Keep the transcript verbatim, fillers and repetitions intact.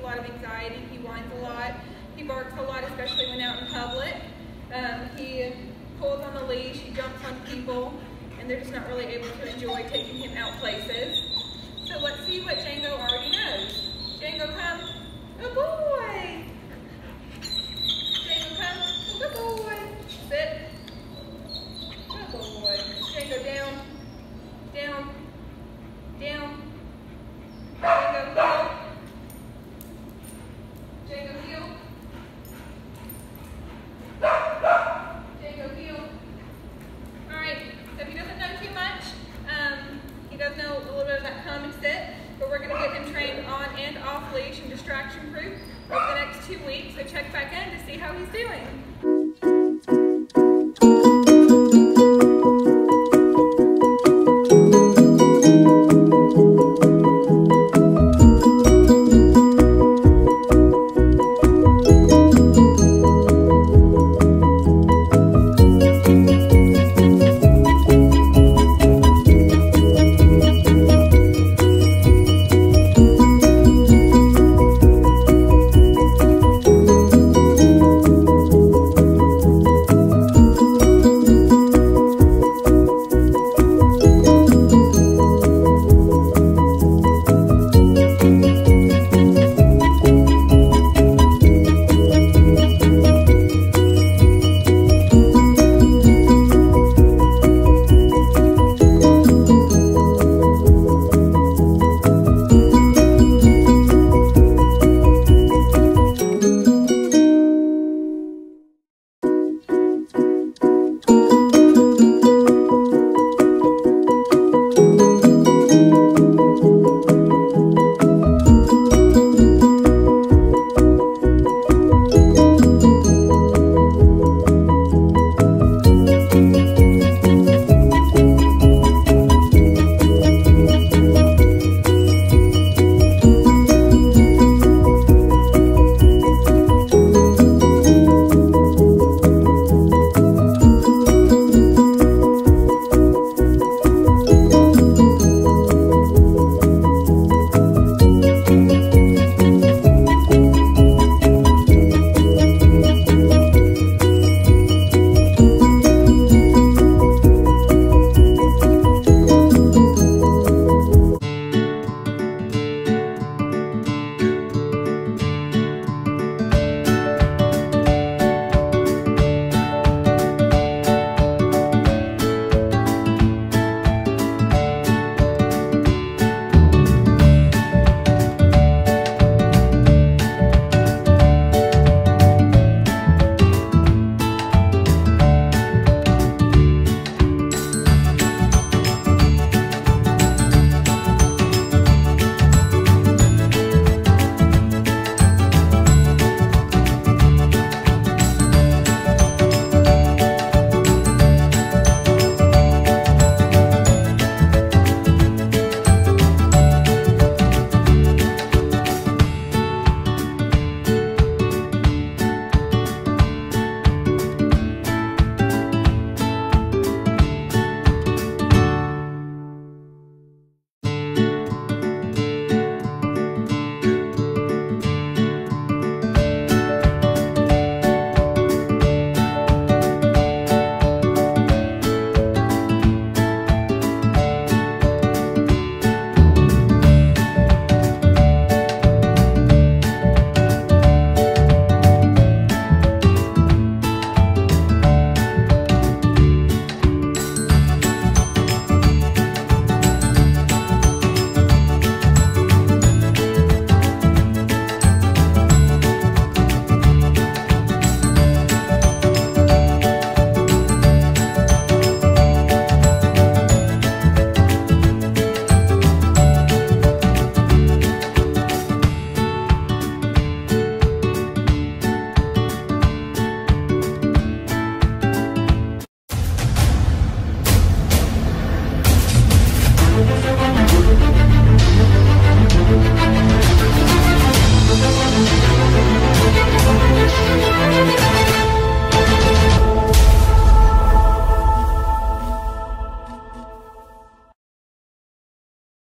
a lot of anxiety. He whines a lot. He barks a lot, especially when out in public. Um, he pulls on the leash. He jumps on people, and they're just not really able to enjoy taking him out places. So let's see what Django already knows. Django, come. Good boy. Django, come. Good boy. Sit. Good boy. Django, down. Down. Down. Django, heel. Django, heel. Django, heel. All right, so he doesn't know too much. Um, he does know a little bit of that come and sit, but we're going to get him trained on and off leash and distraction proof over the next two weeks. So check back in to see how he's doing.